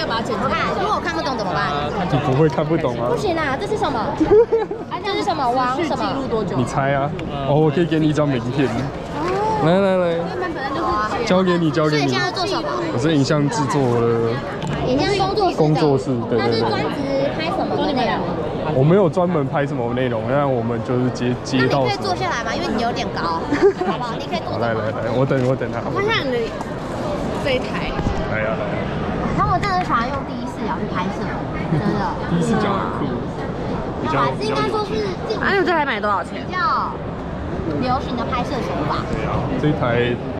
把它剪出来。 如果我看不懂怎么办？ 你不会看不懂啊不？行啊，这是什么？这是什么？王什么？ 记录多久？ 你猜啊？哦，我可以给你一张名片。来来来，交给你，交给你所以你现。在做什么？ 我是影像制作的影像工作室。 对对对。 那是专职拍什么的内容？ 我没有专门拍什么内容，但我们就是接到什么那你可以坐。下来吗？因为你有点高，好不好？你可以坐好， 着。 来来来，我等他。 我看一下你的这一台， 来呀来呀， 他们真的喜欢用第一视角去拍摄，真的。 第一视角很酷，比较还是应该说是近啊，你这台买多少钱？ 比较流行的拍摄手法。 对啊，这一台